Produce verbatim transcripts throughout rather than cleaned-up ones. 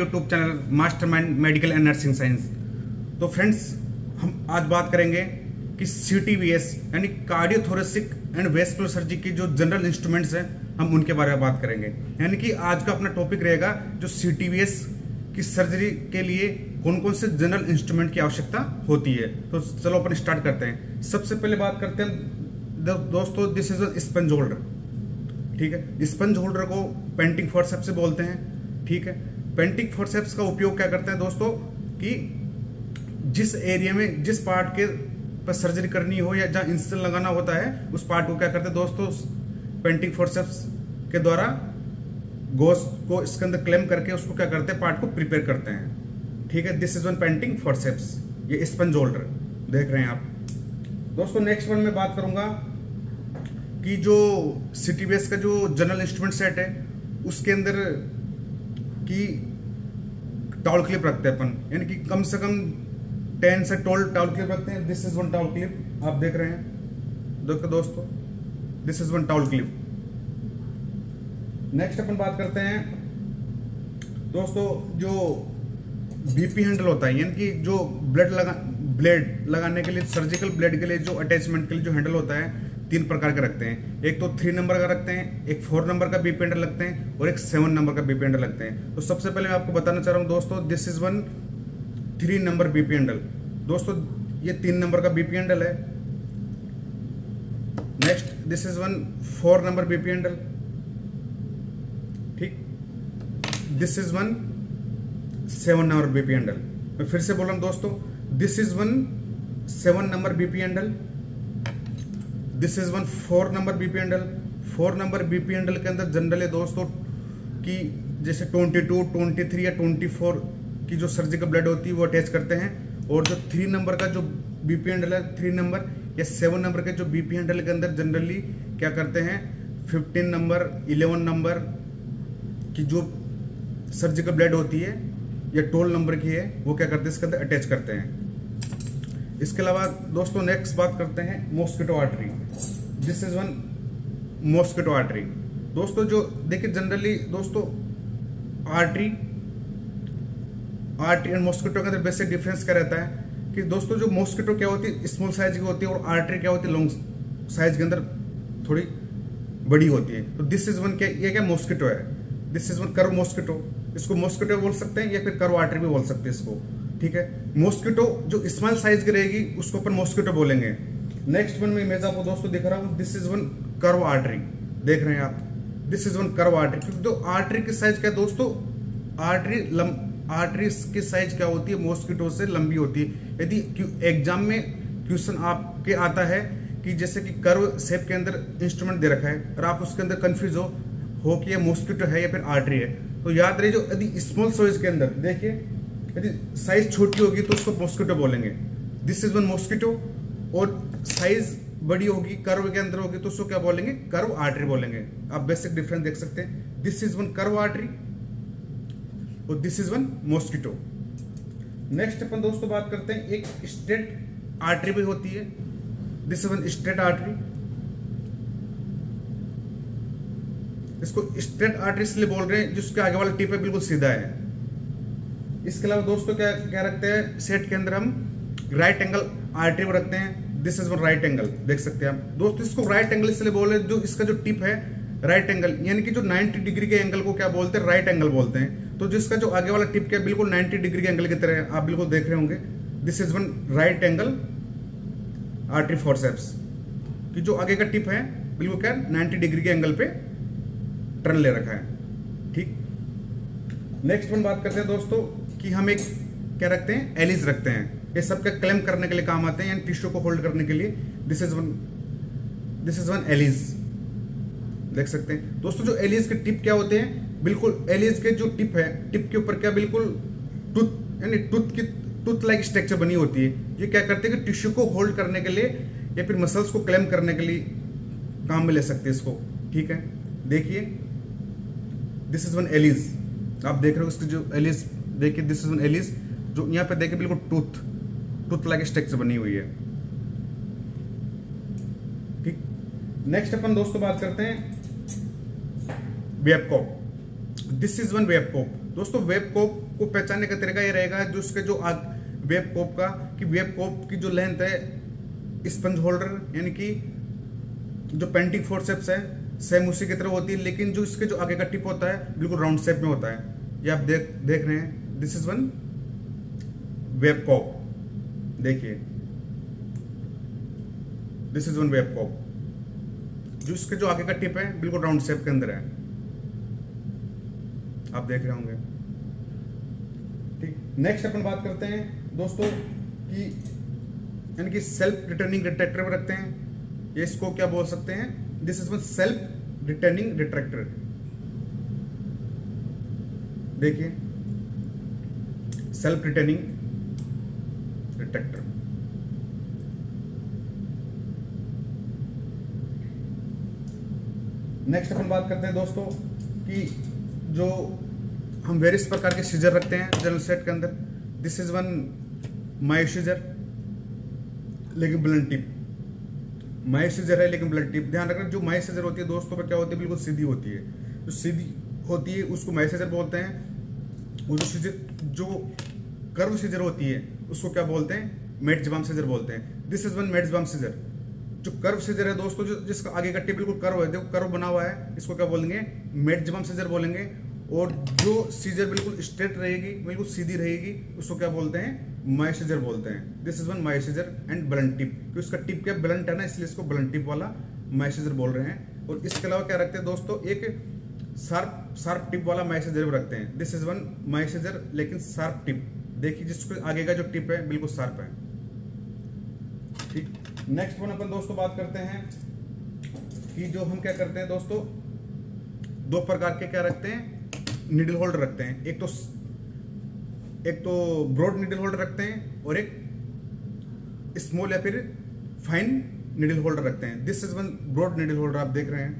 YouTube channel Mastermind medical and nursing science. तो friends, हम आज बात करेंगे कि सीटीवीएस यानी कार्डियोथोरेसिक एंड वेस्कुलर सर्जरी की जो जनरल इंस्ट्रूमेंट्स हैं, हम उनके बारे में बात करेंगे। यानी कि आज का अपना टॉपिक रहेगा जो सीटीवीएस की सर्जरी के लिए कौन कौन से जनरल इंस्ट्रूमेंट की आवश्यकता होती है। तो चलो अपन स्टार्ट करते हैं। सबसे पहले बात करते हैं दोस्तों, this is a sponge holder. ठीक है, स्पंज होल्डर को पेंटिंग फोर्सेप्स से बोलते हैं। ठीक है, पेंटिंग फोर्सेप्स का उपयोग क्या करते हैं दोस्तों कि जिस एरिया में जिस पार्ट के पर सर्जरी करनी हो या जहां इंसिजन लगाना होता है उस पार्ट को क्या करते हैं दोस्तों, पेंटिंग फोर्सेप्स के द्वारा गोश्त को इसके अंदर क्लेम करके उसको क्या करते हैं, पार्ट को प्रिपेयर करते हैं। ठीक है, this is one painting forceps, ये स्पंज होल्डर देख रहे हैं आप दोस्तों। नेक्स्ट वन में बात करूंगा कि जो सीटीवीएस का जो जनरल इंस्ट्रूमेंट सेट है उसके अंदर की टॉवल क्लिप रखते हैं अपन, यानी कि कम से कम टेन से ट्वेल्व टॉवल क्लिप रखते हैं। This is one towel clip, आप देख रहे हैं देखो दोस्तों, this is one towel clip. Next अपन बात करते हैं दोस्तों, जो बीपी हैंडल होता है, यानी कि जो ब्लड लगा ब्लेड लगाने के लिए, सर्जिकल ब्लेड के लिए जो अटैचमेंट के लिए जो हैंडल होता है, तीन प्रकार के रखते हैं। एक तो थ्री नंबर का रखते हैं, एक फोर नंबर का बीपी हैंडल लगते हैं और एक सेवन नंबर का बीपी हैंडल लगते हैं। तो सबसे पहले मैं आपको बताना चाह रहा हूं दोस्तों, this is one three number BP handle. दोस्तों ये तीन नंबर का बीपी हैंडल है। Next, this is one four number BP handle. ठीक, this is one seven number BP handle. मैं फिर से बोल रहा हूं दोस्तों, this is one seven number BP handle, this is one four number BP handle. Four number BP handle के अंदर जनरली दोस्तों कि जैसे ट्वेंटी टू, ट्वेंटी थ्री या ट्वेंटी फोर की जो सर्जिकल ब्लड होती है वो अटैच करते हैं। और जो थ्री नंबर का जो बीपी हैंडल है, थ्री नंबर या सेवन नंबर के जो बीपी हैंडल के अंदर जनरली क्या करते हैं, फिफ्टीन नंबर, इलेवन नंबर की जो सर्जिकल ब्लड होती है या टोल नंबर की है वो क्या करते हैं, इसके अंदर अटैच करते हैं। इसके अलावा दोस्तों नेक्स्ट बात करते हैं mosquito artery. This is one mosquito artery. दोस्तों जो देखिए जनरली दोस्तों आर्टरी आर्टरी एंड मॉस्किटो के अंदर बेसिक डिफरेंस क्या रहता है कि दोस्तों जो मॉस्किटो क्या होती है स्मॉल साइज की होती है और आर्टरी क्या होती है लॉन्ग साइज के अंदर थोड़ी बड़ी होती है। तो दिस इज वन क्या, ये क्या मॉस्किटो है, this is one curve mosquito. इसको मॉस्किटो बोल सकते हैं या फिर कर्व आर्टरी भी बोल सकते हैं इसको। ठीक है, मॉस्किटो जो स्मॉल साइज की रहेगी उसको अपन मॉस्किटो बोलेंगे। नेक्स्ट वन में इमेज आपको दोस्तों दिख रहा हूं, this is one curve artery, देख रहे हैं आप, this is one curve artery. क्योंकि तो आर्टरी की साइज क्या है दोस्तों, आर्टरी लंब आर्टरी की साइज क्या होती है, मॉस्किटो से लंबी होती है। यदि एग्जाम में क्वेश्चन आपके आता है कि जैसे कि कर्व शेप के अंदर इंस्ट्रूमेंट दे रखा है और आप उसके अंदर कंफ्यूज हो हो कि ये मॉस्किटो है या फिर आर्टरी है, तो याद रहे जो यदि स्मॉल साइज के अंदर देखिए यदि साइज छोटी होगी तो उसको मॉस्किटो बोलेंगे, दिस इज वन मॉस्किटो। और साइज बड़ी होगी कर्व के अंदर होगी तो उसको क्या बोलेंगे, कर्व आर्टरी बोलेंगे। आप बेसिक डिफरेंस देख सकते हैं, this is one curve artery और this is one mosquito. Next अपन दोस्तों बात करते हैं, एक स्ट्रेट आर्टरी भी होती है, this is one straight artery. इसको स्ट्रेट आर्टरी इसलिए बोल रहे हैं जिसके आगे वाला टिप है बिल्कुल सीधा है। इसके अलावा दोस्तों क्या क्या रखते हैं, सेट के अंदर हम राइट एंगल आर्टरी रखते हैं, this is one right angle, देख सकते हैं आप दोस्तों। इसको राइट एंगल इसलिए बोल रहे हैं जो इसका जो टिप है राइट एंगल, यानी कि जो नाइन्टी डिग्री के एंगल को क्या बोलते हैं, राइट एंगल बोलते हैं। तो जिसका जो आगे वाला टिप क्या बिल्कुल नाइन्टी डिग्री के एंगल की तरह आप बिल्कुल देख रहे होंगे, this is one right angle artery forceps कि जो आगे का टिप है बिल्कुल क्या नाइन्टी डिग्री के एंगल पे टर्न ले रखा है। ठीक, नेक्स्ट वन बात करते हैं दोस्तों कि हम एक क्या रखते हैं, एलिज रखते हैं। ये सबका क्लेम करने के लिए काम आते हैं, यानी टिश्यू को होल्ड करने के लिए। This is one this is one Allis, देख सकते हैं दोस्तों। जो एलिज के टिप क्या होते हैं, बिल्कुल एलिज के जो टिप है, टिप के ऊपर क्या बिल्कुल टूथ यानी टूथ की टूथ लाइक स्ट्रक्चर बनी होती है। ये क्या करते हैं कि टिश्यू को होल्ड करने के लिए या फिर मसल्स को क्लेम करने के लिए काम में ले सकते हैं इसको। ठीक है, देखिए दिस इज वन एलिज, आप देख रहे हो इसकी जो एलिज देखिए, दिस इज वन एलिज जो यहाँ पे देखिए बिल्कुल टूथ टूथ लाइक स्ट्रक्चर बनी हुई है। ठीक, नेक्स्ट अपन दोस्तों बात करते हैं Babcock. This is one Babcock. दोस्तों वेब कोप को पहचानने का तरीका ये रहेगा जो उसके जो वेब कोप का कि वेब कोप की जो लेंथ है स्पंज होल्डर यानी कि जो पेंटिंग फोर्सेप्स है सेम उसी की तरह होती है, लेकिन जो इसके जो आगे का टिप होता है बिल्कुल राउंड शेप में होता है। ये आप देख देख रहे हैं, this is one Babcock. देखिए this is one Babcock, जो इसके जो आगे का टिप है बिल्कुल राउंड शेप के अंदर है, आप देख रहे होंगे। ठीक, नेक्स्ट अपन बात करते हैं दोस्तों कि यानी कि सेल्फ रिटर्निंग रिट्रैक्टर में रखते हैं। ये इसको क्या बोल सकते हैं, this is one self returning retractor. देखिए सेल्फ रिटर्निंग रिट्रैक्टर। नेक्स्ट अपन बात करते हैं दोस्तों कि जो हम वेरियस प्रकार के सीजर रखते हैं जनरल सेट के अंदर। This is one Mayo scissor लेकिन ब्लंट टिप, माई सीजर है लेकिन ब्लंट टिप। ध्यान रखना जो माई सीजर होती है दोस्तों पर क्या होती है, बिल्कुल सीधी होती है। जो सीधी होती है उसको माई सीजर बोलते हैं, वो जो सीजर जो कर्व सीजर होती है उसको क्या बोलते हैं, मेट्ज़बाम सीजर बोलते हैं। This is one Metzenbaum scissor. जो कर्व सीजर है दोस्तों, जो जिसका आगे का टिप बिल्कुल कर्व है, देखो कर्व बना हुआ है, इसको क्या बोलेंगे, मेट्ज़बाम सीजर बोलेंगे। और जो सीजर बिल्कुल स्ट्रेट रहेगी, बिल्कुल सीधी रहेगी, उसको क्या बोलते हैं, माई सीजर बोलते हैं। This is one Mayo scissor and blunt tip, क्योंकि उसका टिप क्या ब्लंट है ना, इसलिए इसको ब्लंट टिप वाला माई सीजर बोल रहे हैं। और इसके अलावा क्या रखते हैं दोस्तों, एक शार्प शार्प टिप वाला माई सीजर भी रखते हैं। This is one Mayo scissor लेकिन शार्प टिप। देखिए जिसको आगे का जो टिप है बिल्कुल शार्प है। ठीक, नेक्स्ट वन अपन दोस्तों बात करते हैं कि जो हम क्या करते हैं दोस्तों, दो प्रकार के क्या रखते हैं, निडल होल्डर रखते हैं। एक तो एक तो ब्रॉड निडल होल्डर रखते हैं और एक स्मॉल या फिर फाइन निडल होल्डर रखते हैं। This is one broad needle holder, आप देख रहे हैं,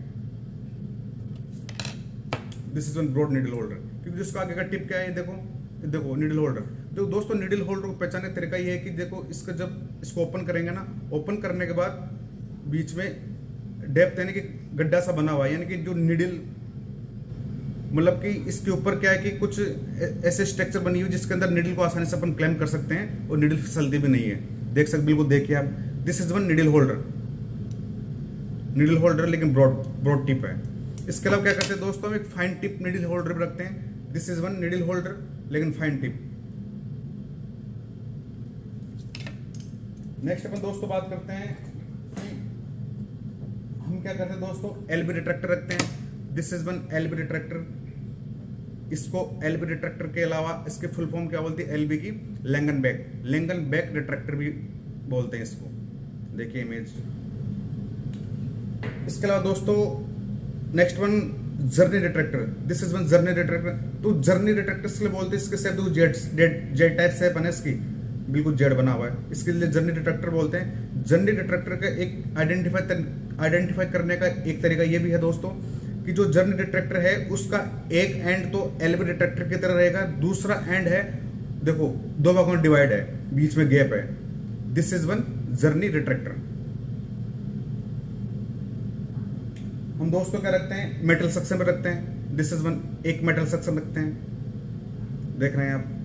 this is one broad needle holder, क्योंकि जिसका आगे का टिप क्या है, देखो देखो निडल होल्डर। तो दोस्तों निडल होल्डर को पहचानने का तरीका ये है कि देखो इसका जब इसको ओपन करेंगे ना, ओपन करने के बाद बीच में डेप्थ यानी कि गड्ढा सा बना हुआ है, यानी कि जो निडल मतलब कि इसके ऊपर क्या है कि कुछ ऐसे स्ट्रक्चर बनी हुई जिसके अंदर निडल को आसानी से अपन क्लेम कर सकते हैं और निडल फिसलती भी नहीं है। देख सकते बिल्कुल, देखिए आप, this is one needle holder, needle holder लेकिन ब्रॉड ब्रॉड टिप है। इसके अलावा क्या करते हैं दोस्तों, हम एक फाइन टिप निडल होल्डर भी रखते हैं। This is one needle holder लेकिन फाइन टिप। नेक्स्ट अपन दोस्तों बात करते हैं कि हम क्या करते हैं दोस्तों, एलबी रिट्रैक्टर रखते हैं। This is one L B retractor. इसको एलबी रिट्रैक्टर के अलावा इसके फुल फॉर्म क्या बोलती है, एलबी की Langenbeck, Langenbeck retractor भी बोलते हैं इसको। देखिए इमेज। इसके अलावा दोस्तों next one journey retractor. This is one journey retractor. तो जर्नी रिट्रैक्टर इसलिए बोलते हैं, इसके शेप देखो जेड जेड टाइप शेप है इसकी, बिल्कुल जेड बना हुआ है, इसके लिए जर्नी रिट्रैक्टर बोलते हैं। जर्नी रिट्रैक्टर का एक आइडेंटिफाई आइडेंटिफाई करने का एक तरीका ये भी है दोस्तों कि जो जर्नी रिट्रैक्टर है उसका एक एंड तो एलबी रिट्रैक्टर की तरह रहेगा, दूसरा एंड है देखो दो भागों में डिवाइड है, बीच में गैप है। This is one journey retractor. हम दोस्तों क्या रखते हैं, मेटल सेक्शन में रखते हैं। दिस इज वन एक मेटल सेक्शन रखते हैं, देख रहे हैं आप।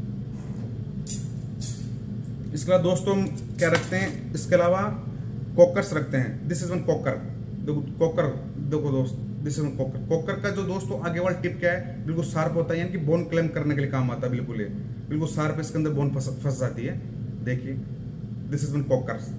इसके अलावा दोस्तों हम क्या रखते हैं, इसके अलावा कॉकर्स रखते हैं। This is one Kocher. देखो कॉकर, देखो दोस्त, this is one Kocher. Kocher का जो दोस्तों आगे वाला टिप क्या है, बिल्कुल शार्प होता है, यानी कि बोन क्लेम करने के लिए काम आता है। बिल्कुल ये बिल्कुल शार्प, इसके अंदर बोन फंस फंस जाती है। देखिए this is one Kochers.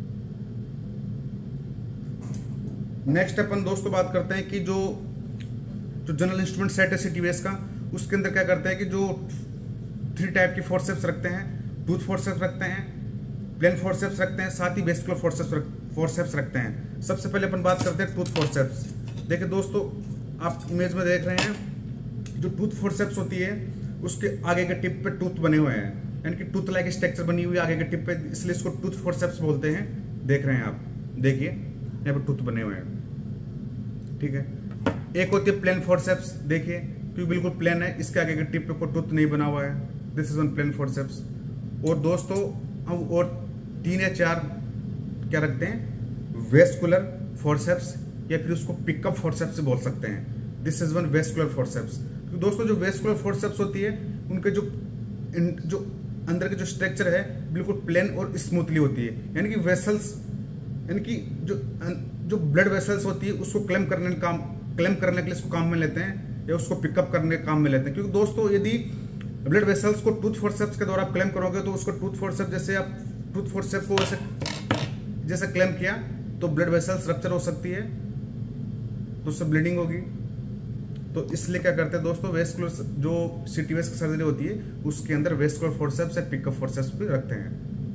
Next अपन दोस्तों बात करते हैं कि जो जो जनरल इंस्ट्रूमेंट सेट है सीटीवीएस का, उसके अंदर क्या करते हैं कि जो थ्री टाइप की फोर्सेप्स रखते हैं। टूथ फोर्सेप्स रखते हैं, प्लेन फोर्सेप्स रखते हैं, साथ ही वेस्कुलर फोर्सेप्स फोर्सेप्स रखते हैं। सबसे पहले अपन बात करते हैं टूथ फोर्सेप्स। देखिए दोस्तों आप इमेज में देख रहे हैं, जो टूथ फोर्सेप्स होती है उसके आगे के टिप पे टूथ बने हुए हैं, यानी कि टूथ लाइक स्ट्रक्चर बनी हुई है आगे के टिप पे, इसलिए इसको टूथ फोर्सेप्स बोलते हैं। देख रहे हैं आप, देखिए यहाँ पे टूथ बने हुए हैं, ठीक है। एक होती है प्लेन फोर्सेप्स, देखिए क्योंकि बिल्कुल प्लेन है, इसके आगे के टिप पे कोई टूथ नहीं बना हुआ है। This is one plain forceps. और दोस्तों हम और तीन या चार क्या रखते हैं, वेस्कुलर फोर्सेप्स या फिर उसको पिकअप फोर्सेप्स बोल सकते हैं। This is one vascular forceps. तो दोस्तों जो वेस्कुलर फोर्सेप्स होती है उनके जो जो अंदर के जो स्ट्रक्चर है बिल्कुल प्लेन और स्मूथली होती है, यानी कि वेसल्स यानी कि जो जो ब्लड वेसल्स होती है उसको क्लेम करने काम क्लेम करने के लिए इसको काम में लेते हैं या उसको पिकअप करने के काम में लेते हैं। क्योंकि दोस्तों यदि ब्लड वेसल्स को टूथ फोर्सेप्स के द्वारा आप क्लेम करोगे तो उसको टूथ फोर्सेप्स जैसे आप टूथ फोर्सेप्स को ऐसे जैसे क्लेम किया तो ब्लड वेसल्स रप्चर हो सकती है, तो उससे ब्लीडिंग होगी। तो इसलिए क्या करते हैं दोस्तों, वेस्कुलर जो सीटीवेस की सर्जरी होती है उसके अंदर वेस्कुलर फोर्सेप्स या पिकअप फोर्सेप्स भी रखते हैं।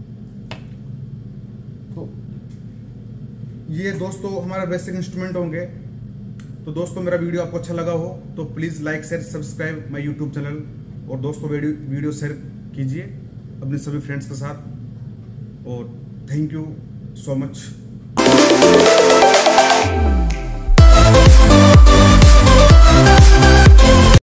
तो ये दोस्तों हमारा बेसिक इंस्ट्रूमेंट होंगे। तो दोस्तों मेरा वीडियो आपको अच्छा लगा हो तो please like share subscribe my YouTube channel, और दोस्तों वीडियो वीडियो शेयर कीजिए अपने सभी फ्रेंड्स के साथ, और थैंक यू सो मच।